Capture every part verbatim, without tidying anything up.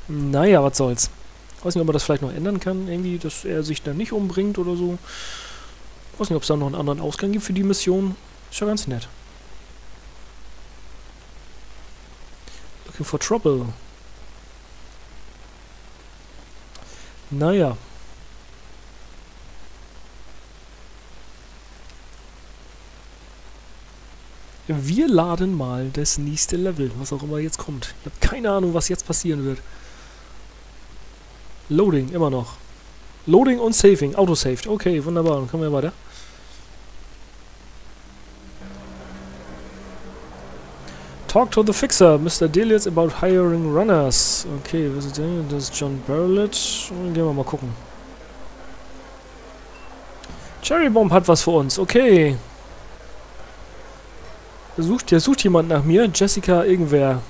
Naja, was soll's. Weiß nicht, ob man das vielleicht noch ändern kann, irgendwie, dass er sich dann nicht umbringt oder so. Weiß nicht, ob es da noch einen anderen Ausgang gibt für die Mission. Ist ja ganz nett. Looking for trouble. Naja. Wir laden mal das nächste Level, was auch immer jetzt kommt. Ich habe keine Ahnung, was jetzt passieren wird. Loading, immer noch. Loading und Saving, Autosaved. Okay, wunderbar, dann kommen wir weiter. Talk to the Fixer, Mister Delius about hiring runners. Okay, was ist denn? Das ist John Barrett. Gehen wir mal gucken. Cherry Bomb hat was für uns, okay. Der sucht, der sucht jemand nach mir. Jessica irgendwer.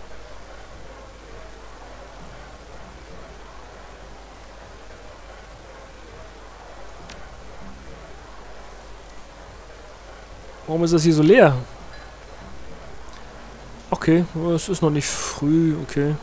Warum ist das hier so leer? Okay, es ist noch nicht früh, okay.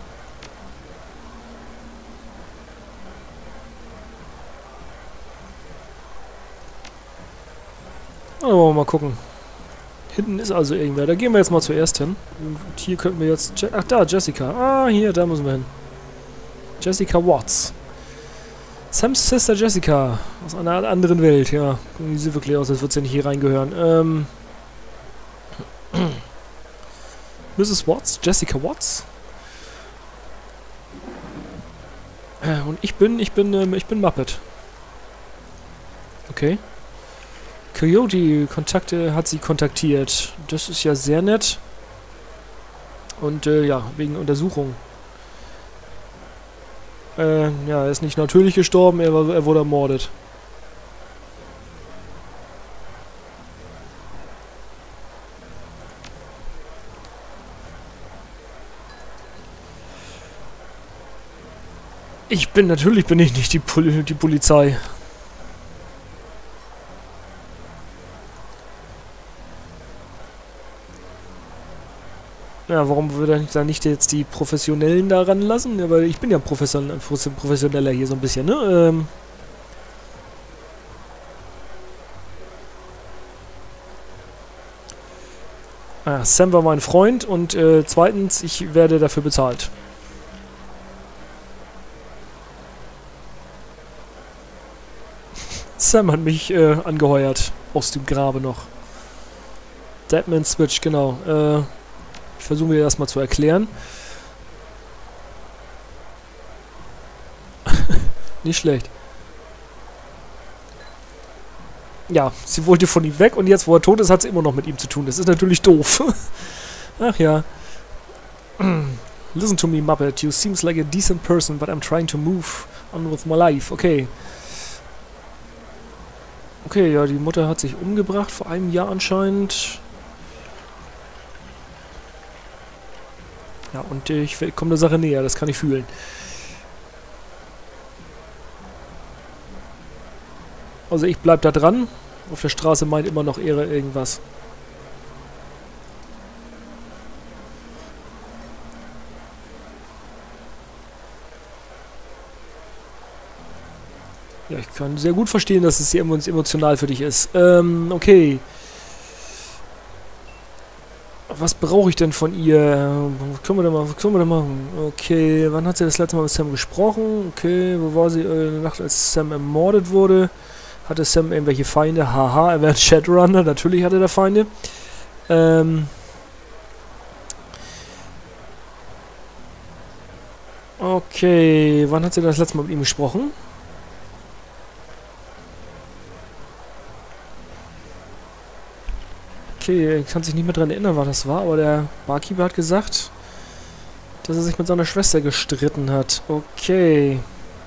Aber wollen wir mal gucken. Hinten ist also irgendwer. Da gehen wir jetzt mal zuerst hin. Und hier könnten wir jetzt... Je Ach, da, Jessica. Ah, hier, da müssen wir hin. Jessica Watts. Sams Sister Jessica. Aus einer anderen Welt, ja. Die sieht wirklich aus, als würde sie nicht hier reingehören. Ähm... Misses Watts, Jessica Watts. Äh, und ich bin, ich bin, ähm, ich bin Muppet. Okay. Coyote Kontakte hat sie kontaktiert. Das ist ja sehr nett. Und, äh, ja, wegen Untersuchung. Äh, ja, er ist nicht natürlich gestorben, er, war, er wurde ermordet. Ich bin, natürlich bin ich nicht die, Pol die Polizei. Ja, warum würde ich da nicht jetzt die Professionellen da ranlassen? Ja, weil ich bin ja Profession Professioneller hier so ein bisschen, ne? Ähm ah, Sam war mein Freund und äh, zweitens, ich werde dafür bezahlt. Sam hat mich äh, angeheuert. Aus dem Grabe noch. Deadman Switch, genau. Äh, ich versuche mir das mal zu erklären. Nicht schlecht. Ja, sie wollte von ihm weg und jetzt, wo er tot ist, hat sie immer noch mit ihm zu tun. Das ist natürlich doof. Ach ja. Listen to me, Muppet. You seems like a decent person, but I'm trying to move on with my life. Okay. Okay, ja, die Mutter hat sich umgebracht vor einem Jahr anscheinend. Ja, und äh, ich komme der Sache näher, das kann ich fühlen. Also ich bleib da dran. Auf der Straße meint immer noch Ehre irgendwas. Ja, ich kann sehr gut verstehen, dass es sehr emotional für dich ist. Ähm, okay. Was brauche ich denn von ihr? Was können wir denn mal, was können wir denn machen? Okay, wann hat sie das letzte Mal mit Sam gesprochen? Okay, wo war sie äh, in der Nacht, als Sam ermordet wurde? Hatte Sam irgendwelche Feinde? Haha, er wäre ein Shadowrunner. Natürlich hatte er Feinde. Ähm... Okay, wann hat sie das letzte Mal mit ihm gesprochen? Okay, ich kann sich nicht mehr daran erinnern, was das war, aber der Barkeeper hat gesagt, dass er sich mit seiner Schwester gestritten hat. Okay.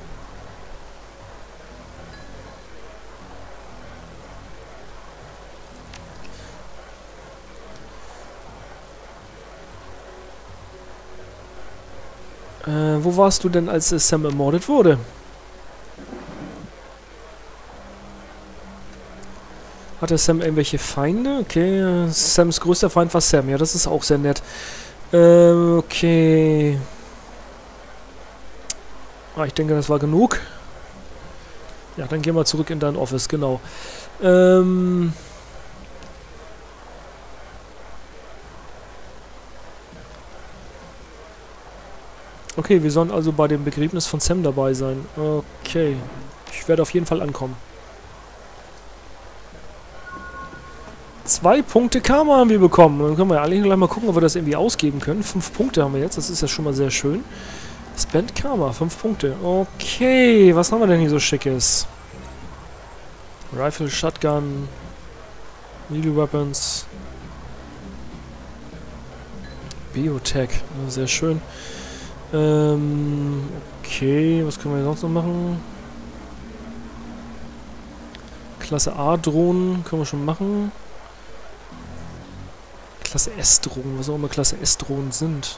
Äh, wo warst du denn, als äh, Sam ermordet wurde? Hatte Sam irgendwelche Feinde? Okay, Sams größter Feind war Sam. Ja, das ist auch sehr nett. Ähm, okay. Ah, ich denke, das war genug. Ja, dann gehen wir zurück in dein Office, genau. Ähm... Okay, wir sollen also bei dem Begräbnis von Sam dabei sein. Okay. Ich werde auf jeden Fall ankommen. Zwei Punkte Karma haben wir bekommen. Dann können wir ja eigentlich gleich mal gucken, ob wir das irgendwie ausgeben können. Fünf Punkte haben wir jetzt. Das ist ja schon mal sehr schön. Spend Karma. Fünf Punkte. Okay. Was haben wir denn hier so Schickes? Rifle, Shotgun. Melee Weapons. Biotech. Ja, sehr schön. Ähm, okay, was können wir sonst noch machen? Klasse A-Drohnen können wir schon machen. Klasse S-Drohnen, was auch immer Klasse S-Drohnen sind.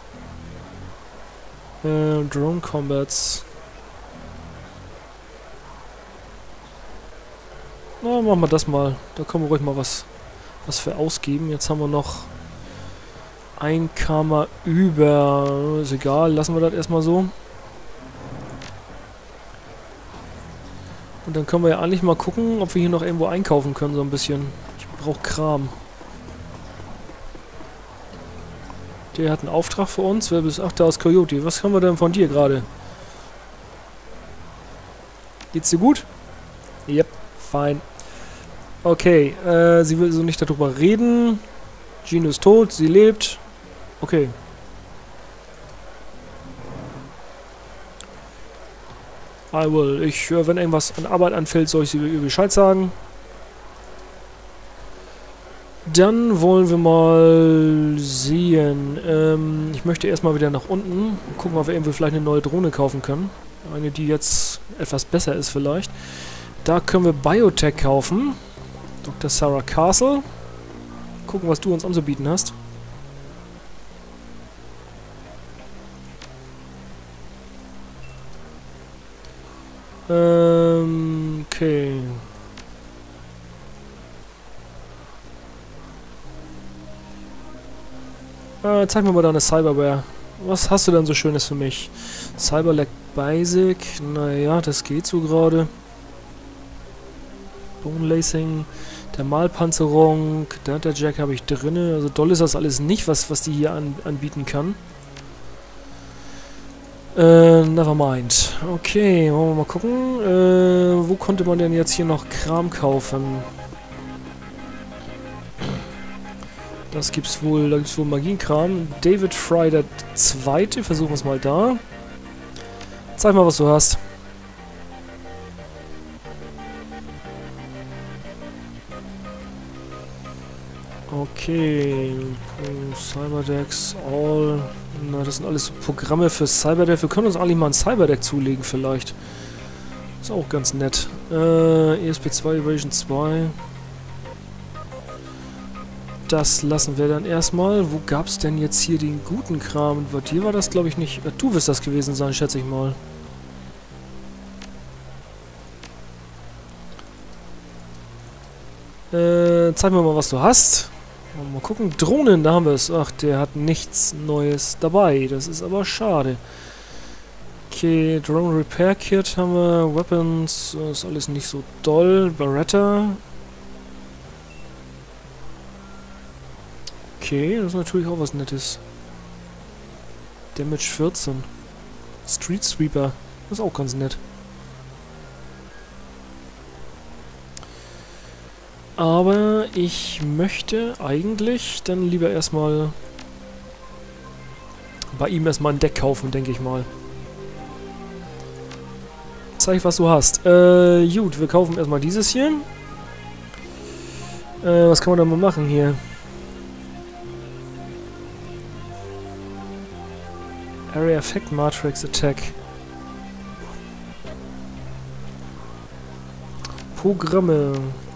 Äh, Drone Combats. Na, machen wir das mal. Da können wir ruhig mal was, was für ausgeben. Jetzt haben wir noch ein Karma über. Ist egal, lassen wir das erstmal so. Und dann können wir ja eigentlich mal gucken, ob wir hier noch irgendwo einkaufen können, so ein bisschen. Ich brauche Kram. Der hat einen Auftrag für uns. Wer bist? Ach, da ist Coyote. Was haben wir denn von dir gerade? Geht's dir gut? Yep, fein. Okay, äh, sie will so nicht darüber reden. Gino ist tot, sie lebt. Okay. I will. Ich, äh, wenn irgendwas an Arbeit anfällt, soll ich sie Bescheid sagen. Dann wollen wir mal sehen. Ähm, ich möchte erstmal wieder nach unten. Gucken, ob wir irgendwie vielleicht eine neue Drohne kaufen können. Eine, die jetzt etwas besser ist vielleicht. Da können wir Biotech kaufen. Doktor Sarah Castle. Gucken, was du uns anzubieten hast. Ähm, okay. Äh, zeig mir mal deine Cyberware. Was hast du denn so Schönes für mich? Cyberlag Basic. Naja, das geht so gerade. Bone Lacing. Thermalpanzerung. Data Jack habe ich drinne. Also doll ist das alles nicht, was, was die hier an, anbieten kann. Äh, nevermind. Okay, wollen wir mal gucken. Äh, wo konnte man denn jetzt hier noch Kram kaufen? Das gibt's wohl, da gibt's wohl Magienkram. David Fry der Zweite, versuchen wir es mal da. Zeig mal, was du hast. Okay, Cyberdex, All, na das sind alles so Programme für Cyberdeck. Wir können uns eigentlich mal ein Cyberdeck zulegen vielleicht. Ist auch ganz nett. Äh, E S P zwei, Evasion zwei. Das lassen wir dann erstmal. Wo gab's denn jetzt hier den guten Kram? Bei dir war das glaube ich nicht... Äh, du wirst das gewesen sein, schätze ich mal. Äh, zeig mir mal, was du hast. Mal gucken. Drohnen, da haben wir es. Ach, der hat nichts Neues dabei. Das ist aber schade. Okay, Drone Repair Kit haben wir. Weapons, ist alles nicht so doll. Beretta. Okay, das ist natürlich auch was Nettes. Damage vierzehn. Street Sweeper. Das ist auch ganz nett. Aber ich möchte eigentlich dann lieber erstmal bei ihm erstmal ein Deck kaufen, denke ich mal. Zeig, was du hast. Äh, gut, wir kaufen erstmal dieses hier. Äh, was kann man da mal machen hier? Area Effect Matrix Attack. Programme.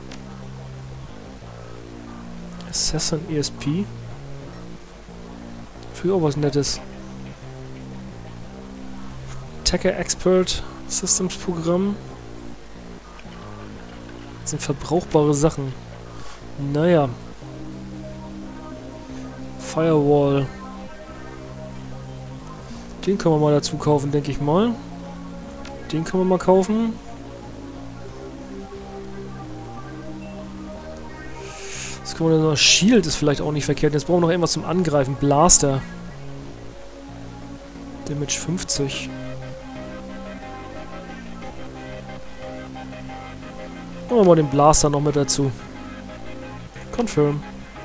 Assassin E S P. Für auch was Nettes. Attacker Expert Systems Programm. Das sind verbrauchbare Sachen. Naja. Firewall. Den können wir mal dazu kaufen, denke ich mal. Den können wir mal kaufen. Was können wir denn noch? Shield ist vielleicht auch nicht verkehrt. Jetzt brauchen wir noch irgendwas zum Angreifen. Blaster. Damage fünfzig. Machen wir mal den Blaster noch mit dazu. Confirm.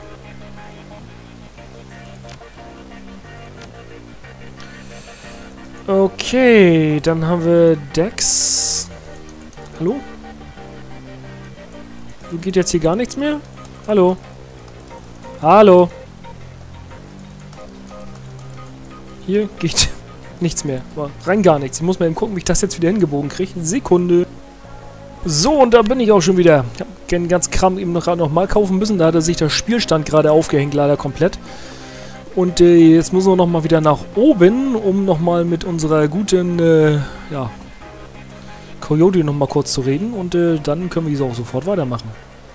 Okay, dann haben wir Dex. Hallo? Du geht jetzt hier gar nichts mehr? Hallo? Hallo? Hier geht nichts mehr. War rein gar nichts. Ich muss mal eben gucken, wie ich das jetzt wieder hingebogen kriege. Sekunde. So, und da bin ich auch schon wieder. Ich habe den ganzen Kram eben noch, noch mal kaufen müssen. Da hat er sich der Spielstand gerade aufgehängt, leider komplett. Und äh, jetzt müssen wir nochmal wieder nach oben, um nochmal mit unserer guten, äh, ja, Coyote nochmal kurz zu reden. Und äh, dann können wir diese auch sofort weitermachen.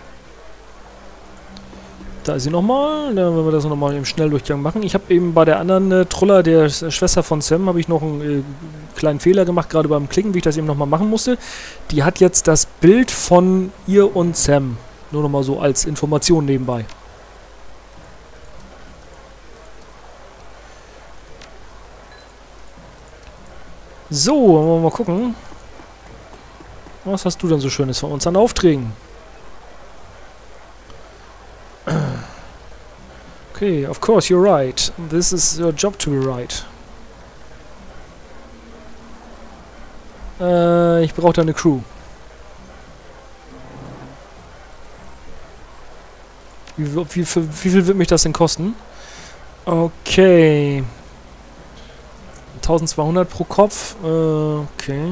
Da ist sie nochmal. Dann werden wir das nochmal im Schnelldurchgang machen. Ich habe eben bei der anderen äh, Troller, der äh, Schwester von Sam, habe ich noch einen äh, kleinen Fehler gemacht, gerade beim Klicken, wie ich das eben nochmal machen musste. Die hat jetzt das Bild von ihr und Sam. Nur nochmal so als Information nebenbei. So, wollen wir mal gucken. Was hast du denn so Schönes von uns an Aufträgen? Okay, of course, you're right. This is your job to be right. Äh, ich brauche da eine Crew. Wie, wie, wie, wie viel wird mich das denn kosten? Okay. eintausendzweihundert pro Kopf. Äh, okay.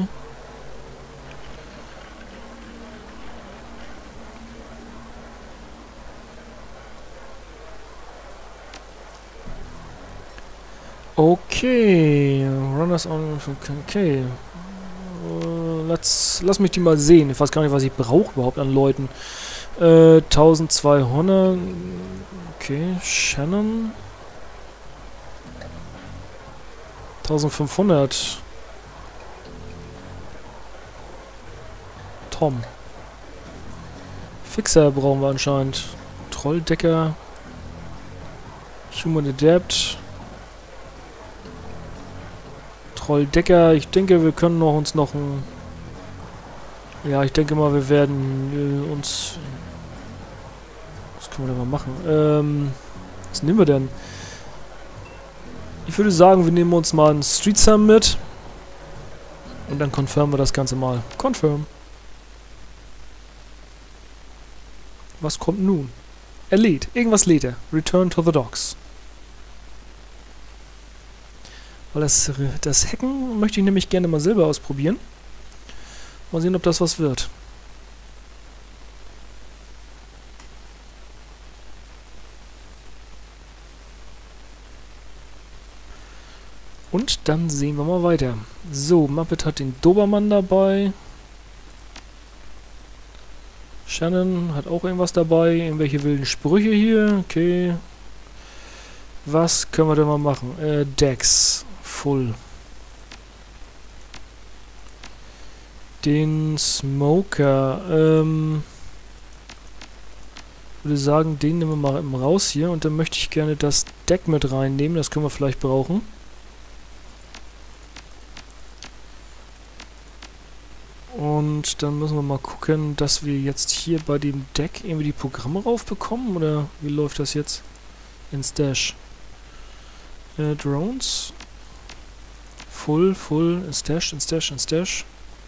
Okay. Runners on... Okay. Uh, let's, lass mich die mal sehen. Ich weiß gar nicht, was ich brauche überhaupt an Leuten. Äh, eintausendzweihundert. Okay. Shannon. eintausendfünfhundert. Tom. Fixer brauchen wir anscheinend. Trolldecker. Human Adept. Trolldecker. Ich denke, wir können noch uns noch ein... Ja, ich denke mal, wir werden äh, uns... Was können wir denn mal machen? Ähm... Was nehmen wir denn? Ich würde sagen, wir nehmen uns mal einen Street Sam mit. Und dann confirmen wir das Ganze mal. Confirm. Was kommt nun? Er lädt. Irgendwas lädt er. Return to the docks. Weil das, das Hacken möchte ich nämlich gerne mal selber ausprobieren. Mal sehen, ob das was wird. Und dann sehen wir mal weiter. So, Muppet hat den Dobermann dabei. Shannon hat auch irgendwas dabei. Irgendwelche wilden Sprüche hier. Okay. Was können wir denn mal machen? Äh, Dex. Full. Den Smoker. Ähm... Ich würde sagen, den nehmen wir mal eben raus hier. Und dann möchte ich gerne das Deck mit reinnehmen. Das können wir vielleicht brauchen. Und dann müssen wir mal gucken, dass wir jetzt hier bei dem Deck irgendwie die Programme raufbekommen. Oder wie läuft das jetzt? In Stash. Äh, Drones. Full, Full, in Stash, in Stash, in Stash.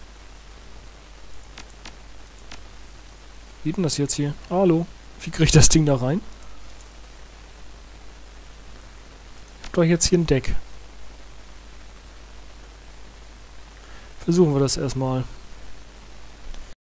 Wie geht denn das jetzt hier? Hallo? Wie kriege ich das Ding da rein? Ich hab doch jetzt hier ein Deck. Versuchen wir das erstmal.